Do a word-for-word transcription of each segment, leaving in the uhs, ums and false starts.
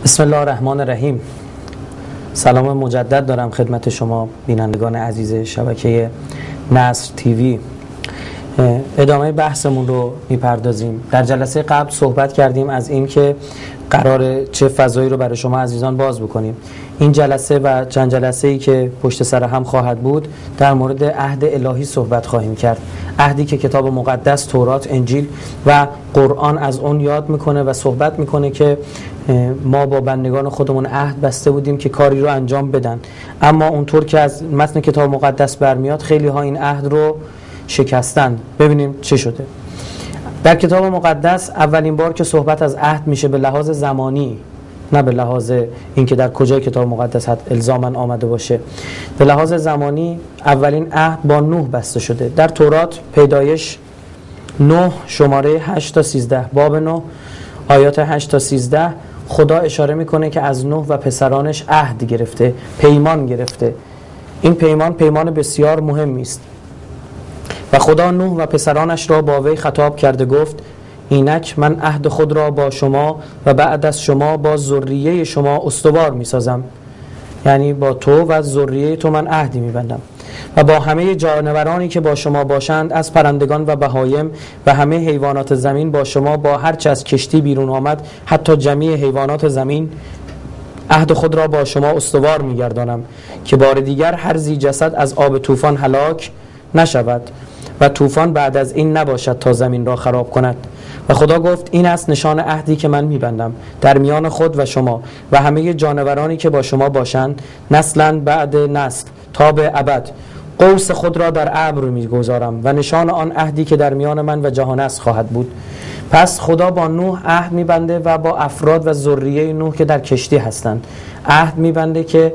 بسم الله الرحمن الرحیم. سلام مجدد دارم خدمت شما بینندگان عزیز شبکه نصر تیوی. ادامه بحثمون رو میپردازیم. در جلسه قبل صحبت کردیم از این که قرار چه فضایی رو برای شما عزیزان باز بکنیم. این جلسه و چند جلسه‌ای که پشت سر هم خواهد بود در مورد عهد الهی صحبت خواهیم کرد. عهدی که کتاب مقدس، تورات، انجیل و قرآن از اون یاد میکنه و صحبت میکنه که ما با بندگان خودمون عهد بسته بودیم که کاری رو انجام بدن، اما اونطور که از متن کتاب مقدس برمیاد خیلی ها این عهد رو شکستن. ببینیم چه شده. در کتاب مقدس اولین بار که صحبت از عهد میشه به لحاظ زمانی، نه به لحاظ اینکه در کجای کتاب مقدس حد الزاماً آمده باشه، به لحاظ زمانی اولین عهد با نوح بسته شده. در تورات پیدایش نه شماره هشت تا سیزده، باب نه آیات هشت تا سیزده، خدا اشاره میکنه که از نوح و پسرانش عهد گرفته، پیمان گرفته. این پیمان پیمان بسیار مهمی است و خدا نوح و پسرانش را با وی خطاب کرده گفت: اینک من عهد خود را با شما و بعد از شما با ذریه شما استوار میسازم. یعنی با تو و ذریه تو من عهدی میبندم و با همه جانورانی که با شما باشند، از پرندگان و بهایم و همه حیوانات زمین با شما، با هر چه از کشتی بیرون آمد، حتی جمیع حیوانات زمین، عهد خود را با شما استوار میگردانم که بار دیگر هر ذی جسد از آب طوفان هلاک نشود و طوفان بعد از این نباشد تا زمین را خراب کند. و خدا گفت: این است نشان عهدی که من میبندم در میان خود و شما و همه جانورانی که با شما باشند، نسلا بعد نسل تا به ابد. قوس خود را در ابر میگذارم و نشان آن عهدی که در میان من و جهان است خواهد بود. پس خدا با نوح عهد میبنده و با افراد و ذریه نوح که در کشتی هستند عهد میبنده که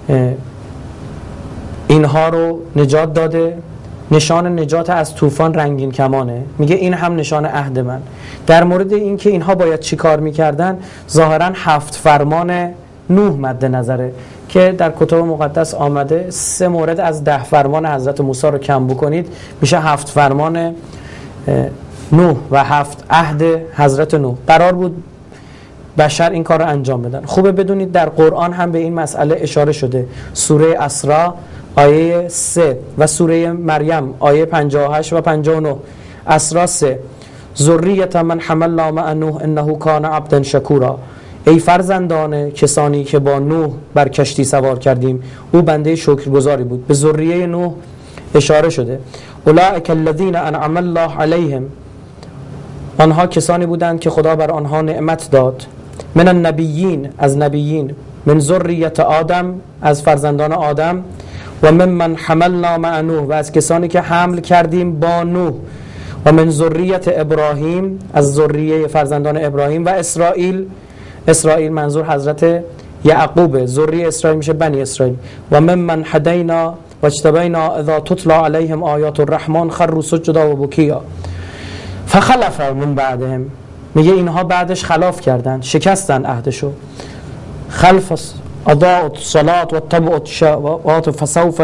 اینها رو نجات داده. نشان نجات از طوفان رنگین کمانه. میگه این هم نشان عهد من. در مورد این که اینها باید چی کار میکردن، ظاهرا هفت فرمان نوح مد نظره که در کتاب مقدس آمده. سه مورد از ده فرمان حضرت موسی رو کم بکنید میشه هفت فرمان نوح و هفت عهد حضرت نوح. قرار بود بشر این کار رو انجام بدن. خوبه بدونید در قرآن هم به این مسئله اشاره شده. سوره اسراء آیه سه و سوره مریم آیه پنجاه و هشت و پنجاه و نه. اسراء سه: ذریة من حملنا مع نوح انه کان عبدا شکورا. ای فرزندان کسانی که با نوح بر کشتی سوار کردیم، او بنده شکرگزاری بود. به ذریه نوح اشاره شده. اولئک الذین انعم الله علیهم، آنها کسانی بودند که خدا بر آنها نعمت داد. من النبیین، از نبیین. من ذریة آدم، از فرزندان آدم. و من من حملنا مع نوح، و از کسانی که حمل کردیم با نوح. و من ذریة ابراهیم، از ذریه فرزندان ابراهیم. و اسرائیل، اسرائیل منظور حضرت یعقوب، ذریه اسرائیل میشه بنی اسرائیل. و من من هدینا و اجتبینا اذا تتلی علیهم آیات الرحمن خروا سجدا و بکیا فخلف من بعدهم. میگه اینها بعدش خلاف کردن، شکستن عهدشو. خلف اضاعوا الصلاة واتبعوا الشهوات فسوف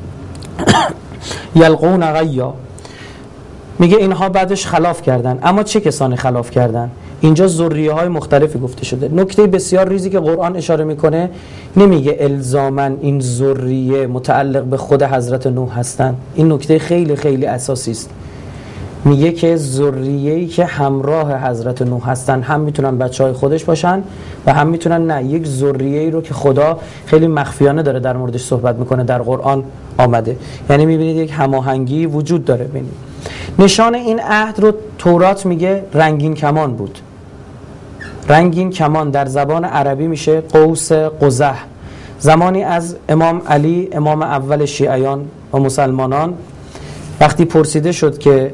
یلقون غیا. میگه اینها بعدش خلاف کردن. اما چه کسانی خلاف کردن؟ اینجا ذریه های مختلفی گفته شده. نکته بسیار ریزی که قرآن اشاره میکنه، نمیگه الزاماً این ذریه متعلق به خود حضرت نوح هستن. این نکته خیلی خیلی اساسی است. میگه که ذریه‌ای که همراه حضرت نوح هستن هم میتونن بچهای خودش باشن و هم میتونن نه، یک ذریه‌ای رو که خدا خیلی مخفیانه داره در موردش صحبت میکنه در قرآن آمده. یعنی میبینید یک هماهنگی وجود داره. ببینید نشان این عهد رو تورات میگه رنگین کمان بود. رنگین کمان در زبان عربی میشه قوس قزح. زمانی از امام علی، امام اول شیعیان و مسلمانان، وقتی پرسیده شد که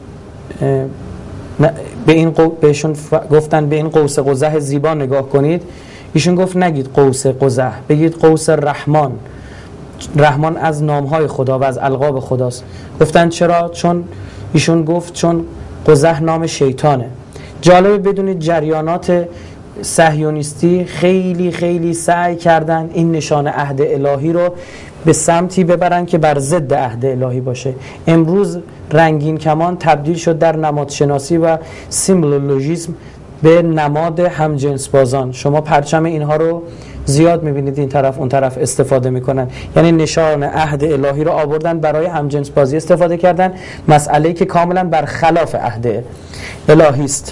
به این قو... بهشون گفتن به این قوس قزح زیبا نگاه کنید، ایشون گفت نگید قوس قزح، بگید قوس رحمان. رحمان از نامهای خدا و از القاب خداست. گفتن چرا؟ چون ایشون گفت چون قزح نام شیطانه. جالبه بدونید جریانات صهیونیستی خیلی خیلی سعی کردن این نشان عهد الهی رو به سمتی ببرن که بر ضد عهد الهی باشه. امروز رنگین کمان تبدیل شد در نمادشناسی و سیمبولوژیسم به نماد همجنس بازان. شما پرچم اینها رو زیاد میبینید این طرف اون طرف استفاده میکنن، یعنی نشان عهد الهی رو آوردن برای همجنس بازی استفاده کردن، مسئله‌ای که کاملا برخلاف عهد الهی است.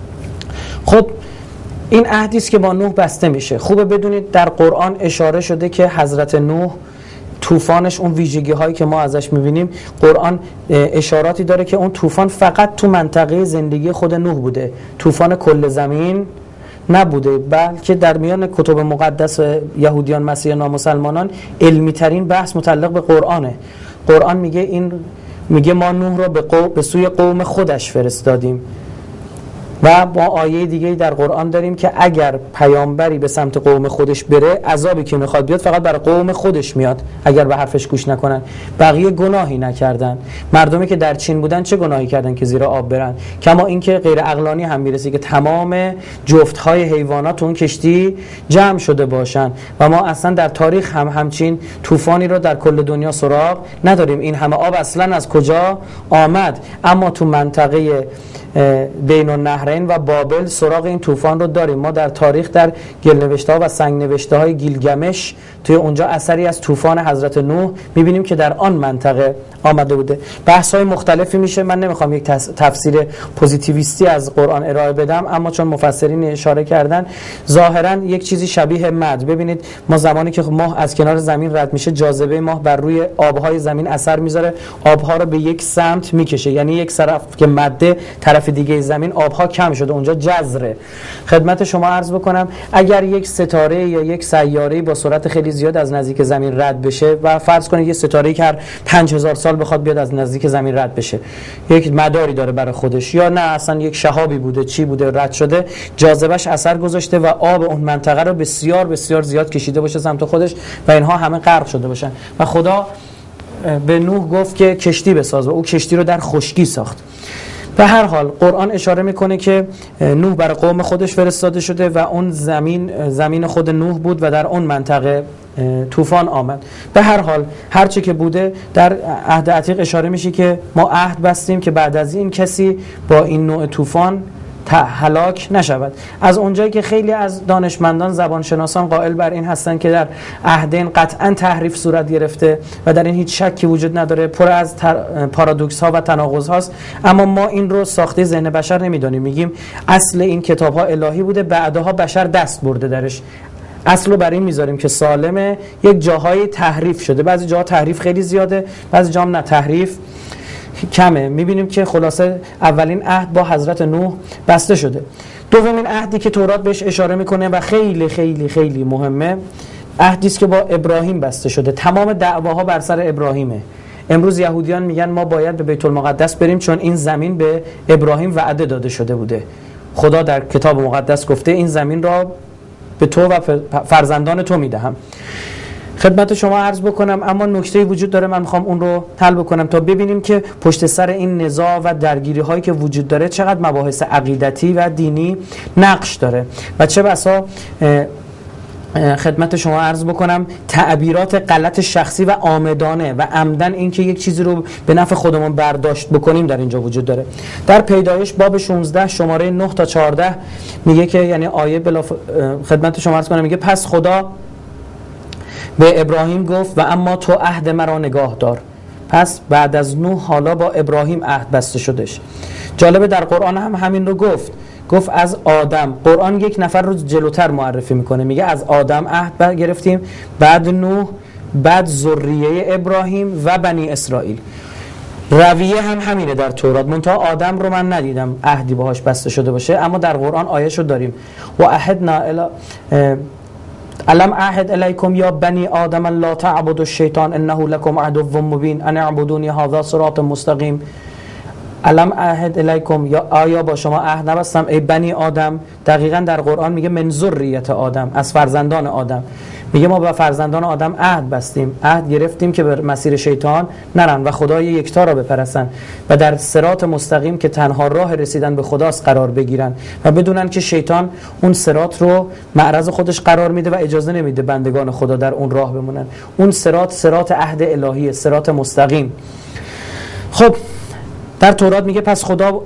خب این عهدی است که با نوح بسته میشه. خوبه بدونید در قرآن اشاره شده که حضرت نوح طوفانش، اون ویژگی هایی که ما ازش میبینیم، قرآن اشاراتی داره که اون طوفان فقط تو منطقه زندگی خود نوح بوده، طوفان کل زمین نبوده، بلکه در میان کتب مقدس یهودیان، مسیحیان، نامسلمانان علمی ترین بحث متعلق به قرآنه. قرآن میگه این میگه ما نوح را به, قو... به سوی قوم خودش فرستادیم. و با آیه دیگه در قرآن داریم که اگر پیامبری به سمت قوم خودش بره، عذابی که میخواد بیاد فقط برای قوم خودش میاد اگر به حرفش گوش نکنن. بقیه گناهی نکردن. مردمی که در چین بودن چه گناهی کردن که زیر آب برن؟ کما اینکه غیر عقلانی هم میرسه که تمام جفتهای حیوانات تو اون کشتی جمع شده باشن و ما اصلا در تاریخ هم همچین طوفانی رو در کل دنیا سراغ نداریم. این همه آب اصلا از کجا آمد؟ اما تو منطقه بین النهرین و بابل سراغ این طوفان رو داریم. ما در تاریخ در گلنوشته ها و سنگ نوشته های گیلگمش توی اونجا اثری از طوفان حضرت نوح میبینیم که در آن منطقه آمده بوده. بحث های مختلفی میشه، من نمیخوام یک تفسیر پوزیتیویستی از قرآن ارائه بدم، اما چون مفسرین اشاره کردن ظاهرا یک چیزی شبیه مد. ببینید ما زمانی که ماه از کنار زمین رد میشه، جاذبه ماه بر روی آبهای زمین اثر میذاره، آبها رو به یک سمت میکشه، یعنی یک طرف که مده، طرف دیگه زمین آبها کم شده، اونجا جزره. خدمت شما عرض بکنم اگر یک ستاره یا یک سیاره با سرعت خیلی زیاد از نزدیک زمین رد بشه و فرض کنید یه ستاره‌ای که هر پنج هزار سال بخواد بیاد از نزدیک زمین رد بشه، یک مداری داره برای خودش، یا نه اصلا یک شهابی بوده، چی بوده رد شده، جاذبهش اثر گذاشته و آب اون منطقه رو بسیار بسیار زیاد کشیده باشه سمت خودش و اینها همه غرق شده باشن و خدا به نوح گفت که کشتی بساز و او کشتی رو در خشکی ساخت. به هر حال قرآن اشاره میکنه که نوح برای قوم خودش فرستاده شده و اون زمین زمین خود نوح بود و در اون منطقه طوفان آمد. به هر حال هر چه که بوده در عهد عتیق اشاره میشه که ما عهد بستیم که بعد از این کسی با این نوع طوفان هلاک نشود. از اونجایی که خیلی از دانشمندان زبانشناسان قائل بر این هستن که در عهدین قطعا تحریف صورت گرفته و در این هیچ شکی وجود نداره، پر از پارادوکس ها و تناقض هاست، اما ما این رو ساخته ذهن بشر نمیدونیم. میگیم اصل این کتاب ها الهی بوده، بعدها بشر دست برده درش. اصل رو برای این میذاریم که سالمه، یک جاهای تحریف شده، بعضی جاها تحریف خیلی زیاده، بعضی جاها نه تحریف کمه. میبینیم که خلاصه اولین عهد با حضرت نوح بسته شده. دومین عهدی که تورات بهش اشاره میکنه و خیلی خیلی خیلی مهمه، عهدی است که با ابراهیم بسته شده. تمام دعواها بر سر ابراهیمه. امروز یهودیان میگن ما باید به بیت المقدس بریم چون این زمین به ابراهیم وعده داده شده بوده. خدا در کتاب مقدس گفته این زمین را به تو و فرزندان تو میدهم. خدمت شما عرض بکنم اما نکته‌ای وجود داره، من میخوام اون رو حل بکنم تا ببینیم که پشت سر این نزاع و درگیری هایی که وجود داره چقدر مباحث عقیدتی و دینی نقش داره و چه بسا خدمت شما عرض بکنم تعبیرات غلط شخصی و عامدانه و عمدن اینکه یک چیزی رو به نفع خودمون برداشت بکنیم در اینجا وجود داره. در پیدایش باب شانزده شماره نه تا چهارده میگه که یعنی آیه بلا خدمت شما عرض کنم، میگه پس خدا به ابراهیم گفت و اما تو عهد مرا نگاه دار. پس بعد از نوح حالا با ابراهیم عهد بسته شدش. جالبه در قرآن هم همین رو گفت، گفت از آدم. قرآن یک نفر رو جلوتر معرفی میکنه، میگه از آدم عهد گرفتیم، بعد نوح، بعد ذریه ابراهیم و بنی اسرائیل. رویه هم همینه در تورات، منتها آدم رو من ندیدم عهدی باهاش بسته شده باشه، اما در قرآن آیه‌شو داریم و عهدنا الی الم اعهد الیکم یا بنی آدم لا تعبدوا الشیطان انه لکم عدو مبین ان اعبدونی هذا صراط مستقیم. الم اعهد الیکم، یا آیا با شما عهد نبستم ای بنی آدم؟ دقیقاً در قرآن میگه من ذریت آدم، از فرزندان آدم. میگه ما با فرزندان آدم عهد بستیم، عهد گرفتیم که بر مسیر شیطان نرن و خدای یکتا را بپرستن و در صراط مستقیم که تنها راه رسیدن به خداست قرار بگیرن و بدونن که شیطان اون صراط رو معرض خودش قرار میده و اجازه نمیده بندگان خدا در اون راه بمونن. اون صراط صراط عهد الهی، صراط مستقیم. خب در تورات میگه پس خدا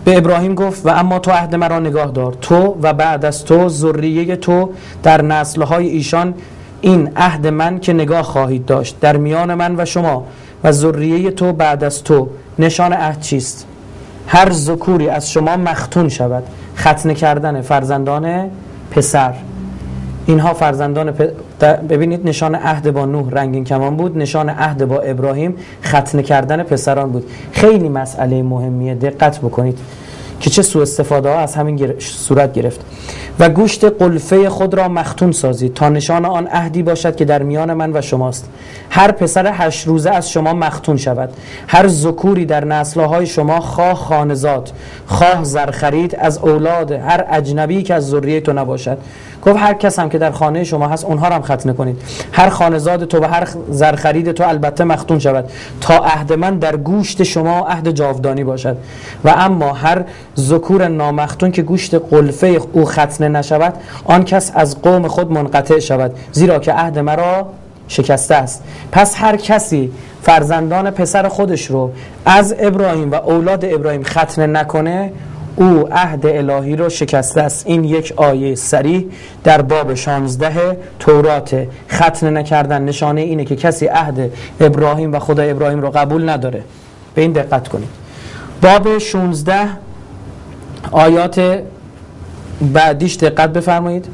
به ابراهیم گفت و اما تو عهد مرا نگاه دار، تو و بعد از تو ذریه تو در نسل‌های ایشان این عهد من که نگاه خواهید داشت در میان من و شما و ذریه تو بعد از تو. نشان عهد چیست؟ هر ذکوری از شما مختون شود. ختنه کردن فرزندان پسر. اینها فرزندان پ... ببینید نشان عهد با نوح رنگین کمان بود، نشان عهد با ابراهیم ختنه کردن پسران بود. خیلی مسئله مهمیه، دقت بکنید که چه سوء استفاده ها از همین گر... صورت گرفت. و گوشت قلفه خود را مختون سازید تا نشان آن عهدی باشد که در میان من و شماست. هر پسر هشت روزه از شما مختون شود. هر ذکوری در نسل‌های شما، خواه خانزاد خواه زرخرید، از اولاد هر اجنبی که از ذریه تو نباشد. گفت هر کس هم که در خانه شما هست اونها را هم ختنه کنید. هر خانزاد تو و هر زرخرید تو البته مختون شود تا عهد من در گوشت شما عهد جاودانی باشد. و اما هر ذکور نامختون که گوشت قلفه او ختنه نشود، آن کس از قوم خود منقطع شود، زیرا که عهد مرا شکسته است. پس هر کسی فرزندان پسر خودش رو از ابراهیم و اولاد ابراهیم ختنه نکنه، او عهد الهی رو شکسته است. این یک آیه صریح در باب شانزده تورات. ختنه نکردن نشانه اینه که کسی عهد ابراهیم و خدا ابراهیم رو قبول نداره. به این دقت کنید. باب شانزده آیات بعدیش دقت بفرمایید.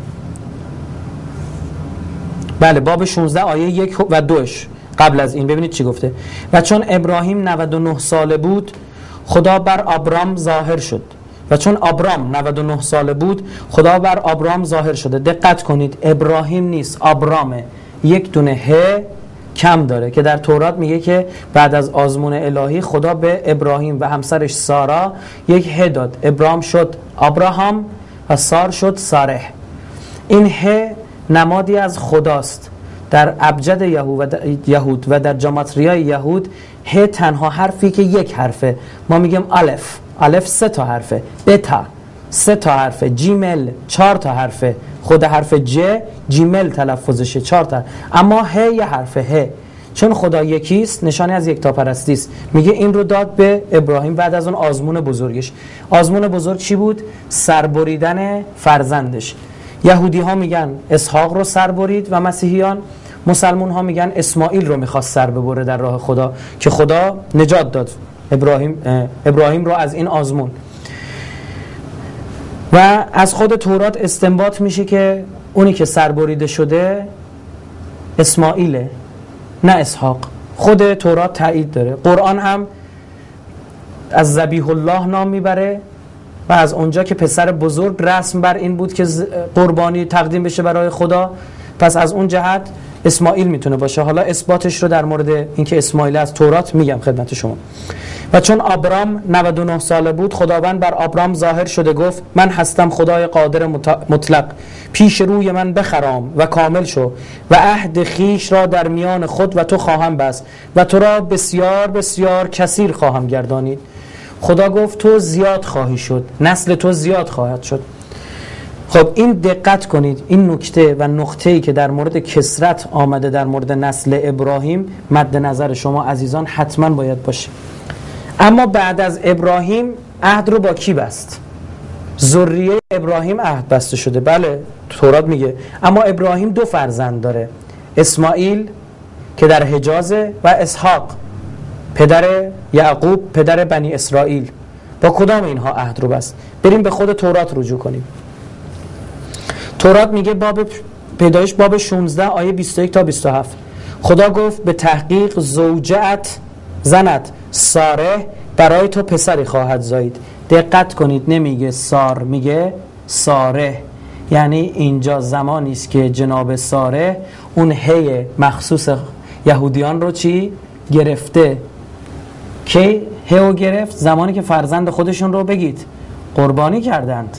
بله، باب شانزده آیه یک و دوش. قبل از این ببینید چی گفته. و چون ابراهیم نود و نه ساله بود، خدا بر آبرام ظاهر شد. و چون آبرام نود و نه ساله بود، خدا بر آبرام ظاهر شده. دقت کنید، ابراهیم نیست، آبرامه. یک دونه ه کم داره که در تورات میگه که بعد از آزمون الهی خدا به ابراهیم و همسرش سارا یک ه داد. ابراهیم شد آبراهام و سار شد ساره. این ه نمادی از خداست. در ابجد یهود و در جماتریای یهود ه تنها حرفی که یک حرفه. ما میگیم الف. الف سه تا حرفه، بتا سه تا حرفه، جیمل چهار تا حرفه، خود حرف ج جیمل تلفظشه چهار تا. اما ه یه حرفه ه. چون خدا یکیست نشانه از یکتاپرستی است. میگه این رو داد به ابراهیم بعد از اون آزمون بزرگش. آزمون بزرگ چی بود؟ سربریدن فرزندش. یهودی ها میگن اسحاق رو سر برید و مسیحیان، مسلمون ها میگن اسماعیل رو میخواست سر ببره در راه خدا که خدا نجات داد ابراهیم ابراهیم رو از این آزمون. و از خود تورات استنباط میشه که اونی که سربریده شده اسماعیله نه اسحاق. خود تورات تایید داره. قرآن هم از ذبیح الله نام میبره و از اونجا که پسر بزرگ رسم بر این بود که قربانی تقدیم بشه برای خدا، پس از اون جهت اسماعیل میتونه باشه. حالا اثباتش رو در مورد اینکه اسماعیل از تورات میگم خدمت شما. و چون آبرام نود و نه ساله بود، خداوند بر آبرام ظاهر شده گفت من هستم خدای قادر مطلق، پیش روی من بخرام و کامل شو و عهد خیش را در میان خود و تو خواهم بست و تو را بسیار بسیار کثیر خواهم گردانید. خدا گفت تو زیاد خواهی شد، نسل تو زیاد خواهد شد. خب این دقت کنید، این نکته و نقطه‌ای که در مورد کثرت آمده در مورد نسل ابراهیم مد نظر شما عزیزان حتما باید باشه. اما بعد از ابراهیم عهد رو با کی بست؟ ذریه ابراهیم عهد بسته شده. بله تورات میگه. اما ابراهیم دو فرزند داره، اسماعیل که در حجازه و اسحاق پدر یعقوب پدر بنی اسرائیل. با کدام اینها عهد رو بست؟ بریم به خود تورات رجوع کنیم. تورات میگه باب پیدایش باب شانزده آیه بیست و یک تا بیست و هفت. خدا گفت به تحقیق زوجت زنت ساره برای تو پسری خواهد زایید. دقت کنید، نمیگه سار، میگه ساره. یعنی اینجا زمانی است که جناب ساره اون هی مخصوص یهودیان رو چی گرفته. که هیو گرفت زمانی که فرزند خودشون رو بگید قربانی کردند.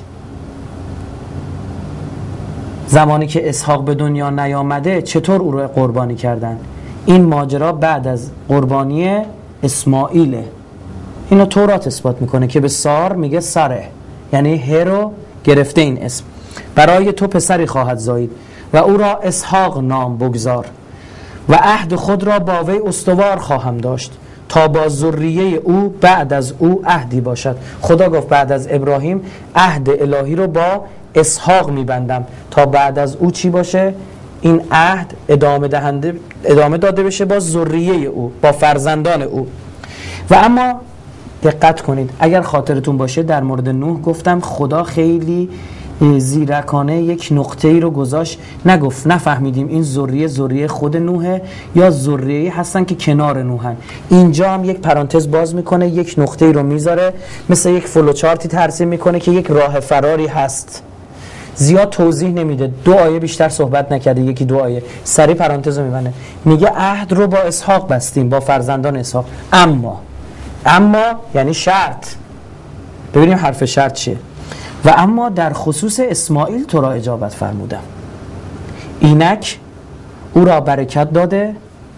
زمانی که اسحاق به دنیا نیامده چطور او رو قربانی کردن؟ این ماجرا بعد از قربانی اسماعیله. اینو تورات اثبات میکنه که به سار میگه ساره، یعنی ه رو گرفته این اسم. برای تو پسری خواهد زایید و او را اسحاق نام بگذار و عهد خود را با وی استوار خواهم داشت تا با ذریه او بعد از او عهدی باشد. خدا گفت بعد از ابراهیم عهد الهی رو با اسحاق میبندم تا بعد از او چی باشه؟ این عهد ادامه دهنده ادامه داده بشه با ذریه او، با فرزندان او. و اما دقت کنید، اگر خاطرتون باشه در مورد نوح گفتم خدا خیلی زیرکانه یک نقطه ای رو گذاشت، نگفت نفهمیدیم این ذریه ذریه خود نوحه یا ذریه هستن که کنار نوحن. اینجا هم یک پرانتز باز میکنه، یک نقطه ای رو میذاره، مثل یک فلوچارتی ترسیم میکنه که یک راه فراری هست. زیاد توضیح نمیده، دو آیه بیشتر صحبت نکرده، یکی دو آیه سری پرانتز رو میبنه، میگه عهد رو با اسحاق بستیم، با فرزندان اسحاق. اما اما یعنی شرط. ببینیم حرف شرط چیه. و اما در خصوص اسماعیل تو را اجابت فرمودم، اینک او را برکت داده،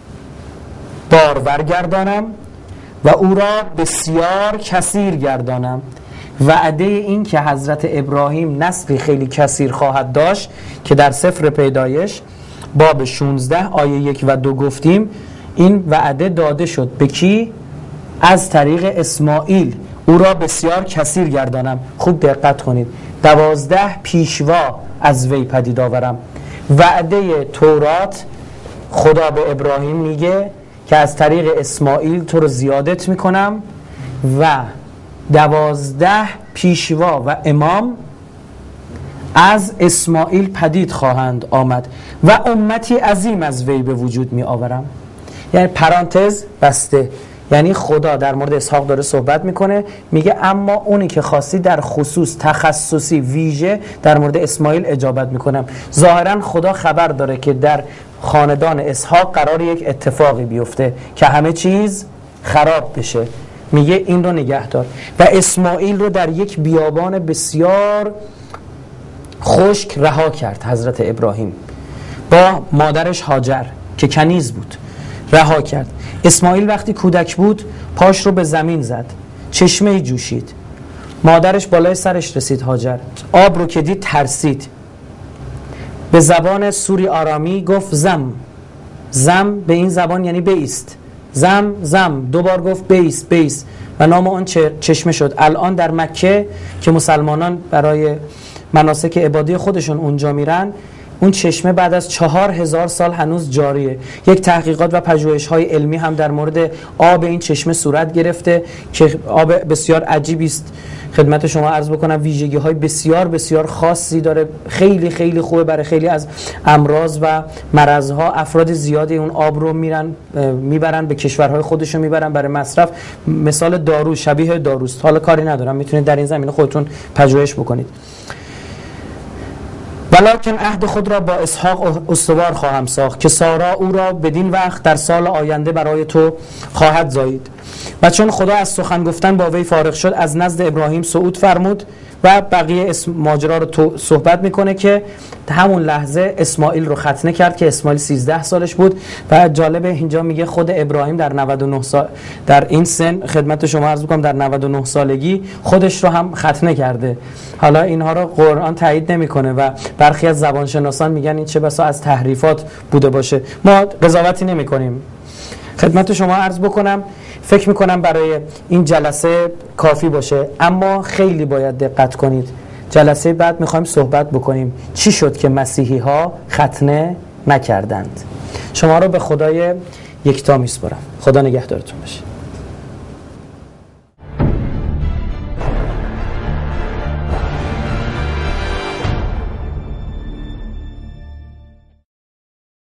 بارور گردانم و او را بسیار کثیر گردانم. وعده این که حضرت ابراهیم نسلی خیلی کثیر خواهد داشت که در سفر پیدایش باب شانزده آیه یک و دو گفتیم، این وعده داده شد به کی؟ از طریق اسماعیل، او را بسیار کثیر گردانم. خوب دقت کنید، دوازده پیشوا از وی پدید آورم. وعده تورات خدا به ابراهیم میگه که از طریق اسماعیل تو رو زیادت میکنم و دوازده پیشوا و امام از اسماعیل پدید خواهند آمد و امتی عظیم از وی به وجود می آورم. یعنی پرانتز بسته، یعنی خدا در مورد اسحاق داره صحبت میکنه، میگه اما اونی که خواستی در خصوص تخصصی ویژه در مورد اسماعیل اجابت میکنم. ظاهرا خدا خبر داره که در خاندان اسحاق قرار یک اتفاقی بیفته که همه چیز خراب بشه، میگه این رو نگه دار. و اسماعیل رو در یک بیابان بسیار خشک رها کرد حضرت ابراهیم با مادرش هاجر که کنیز بود، رها کرد. اسماعیل وقتی کودک بود پاش رو به زمین زد، چشمه جوشید، مادرش بالای سرش رسید هاجر، آب رو که دید ترسید، به زبان سوری آرامی گفت زم. زم به این زبان یعنی بایست، زم زم، دوبار گفت بیست بیست و نام آن چشمه شد. الان در مکه که مسلمانان برای مناسک عبادی خودشون اونجا میرن، اون چشمه بعد از چهار هزار سال هنوز جاریه. یک تحقیقات و پژوهش‌های علمی هم در مورد آب این چشمه صورت گرفته که آب بسیار عجیبی است. خدمت شما عرض بکنم ویژگی‌های بسیار بسیار خاصی داره، خیلی خیلی خوبه برای خیلی از امراض و مرض‌ها. افراد زیادی اون آب رو میرن میبرن به کشورهای خودشون، میبرن برای مصرف، مثال دارو، شبیه داروست. حالا کاری ندارم، میتونید در این زمینه خودتون پژوهش بکنید. ولکن عهد خود را با اسحاق استوار خواهم ساخت که سارا او را بدین وقت در سال آینده برای تو خواهد زایید. و چون خدا از سخن گفتن با وی فارغ شد، از نزد ابراهیم صعود فرمود و بقیه اسم ماجرا رو تو صحبت میکنه که همون لحظه اسماعیل رو ختنه کرد که اسماعیل سیزده سالش بود. و جالبه اینجا میگه خود ابراهیم در نود و نه سال در این سن، خدمت شما عرض میکنم در نود و نه سالگی خودش رو هم ختنه کرده. حالا اینها رو قرآن تایید نمیکنه و برخی از زبانشناسان میگن این چه بسا از تحریفات بوده باشه، ما قضاوتی نمیکنیم. خدمت شما عرض بکنم فکر میکنم برای این جلسه کافی باشه، اما خیلی باید دقت کنید. جلسه بعد میخوایم صحبت بکنیم چی شد که مسیحی ها ختنه نکردند. شما رو به خدای یکتا میسپارم. خدا نگهدارتون باشه.